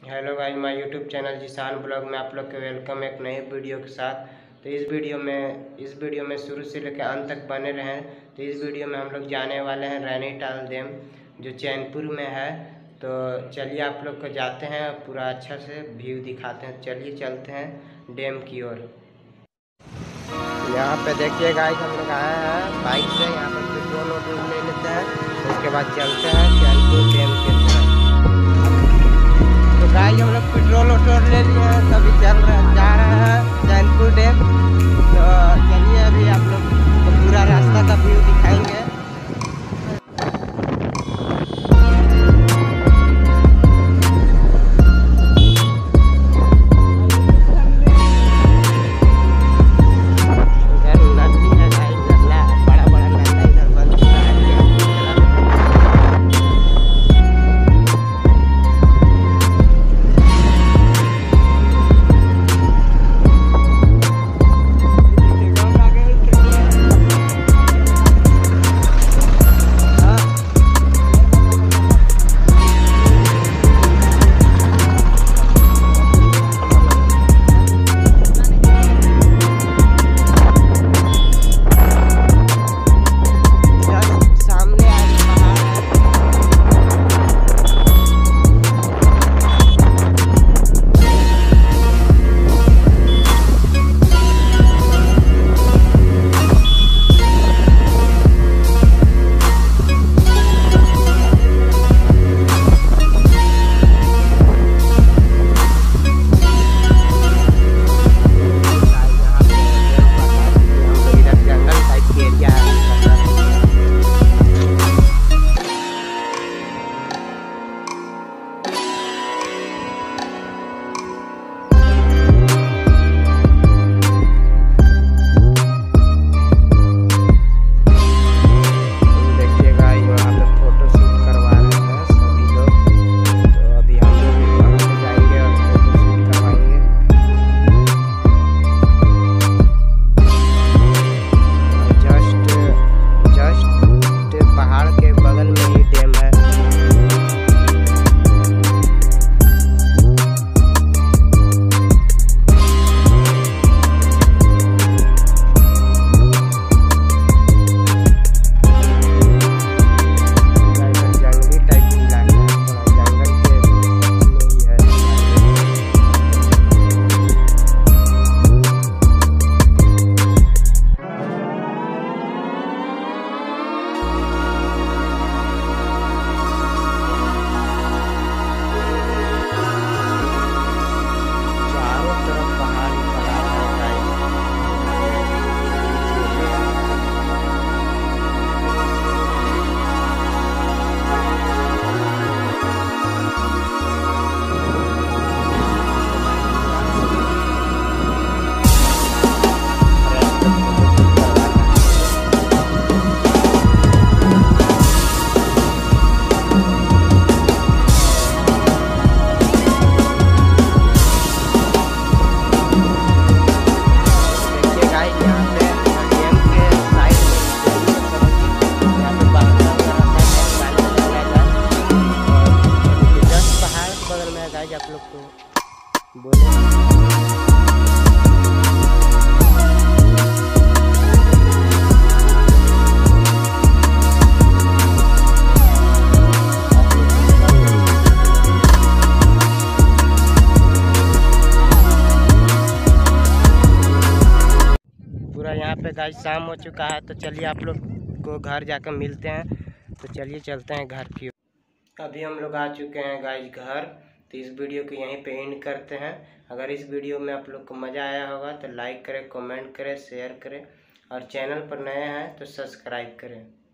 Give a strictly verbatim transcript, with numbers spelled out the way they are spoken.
Hello guys, my YouTube channel Zishan blog में आप लोग के वेलकम एक नई वीडियो के साथ। तो इस वीडियो में इस वीडियो में शुरू से लेकर अंत तक बने रहें। तो इस वीडियो में हम लोग जाने वाले हैं नैनीताल डैम जो चैनपुर में है। तो चलिए आप लोग को जाते हैं, पूरा अच्छा से व्यू दिखाते हैं। चलिए चलते हैं डैम की ओर। यहाँ पे देखिए गाइस, हम लोग आए हैं बाइक से। यहाँ पर पेट्रोल वोट्रोल ले लेते हैं, उसके बाद चलते हैं चैनपुर डैम के तरफ। तो गाइस हम लोग पेट्रोल वोट्रोल ले लिए हैं, सभी चल रहे जा रहे हैं चैनपुर डैम। तो चलिए अभी आप लोग को पूरा रास्ता का व्यू दिखाएंगे। आप लोग को बोले पूरा यहाँ पे गाइस शाम हो चुका है। तो चलिए आप लोग को घर जाकर मिलते हैं। तो चलिए चलते हैं घर की ओर। अभी हम लोग आ चुके हैं गाइस घर। तो इस वीडियो को यहीं पे एंड करते हैं। अगर इस वीडियो में आप लोग को मज़ा आया होगा तो लाइक करें, कमेंट करें, शेयर करें और चैनल पर नए हैं तो सब्सक्राइब करें।